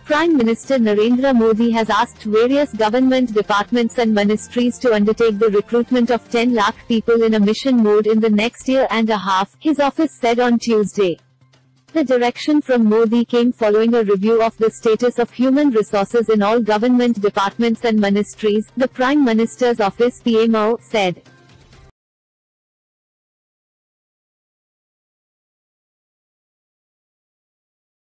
Prime Minister Narendra Modi has asked various government departments and ministries to undertake the recruitment of 10 lakh people in a mission mode in the next year and a half, his office said on Tuesday. The direction from Modi came following a review of the status of human resources in all government departments and ministries, the Prime Minister's office (PMO) said.